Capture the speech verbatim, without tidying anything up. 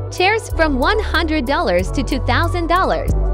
Chairs from one hundred dollars to two thousand dollars.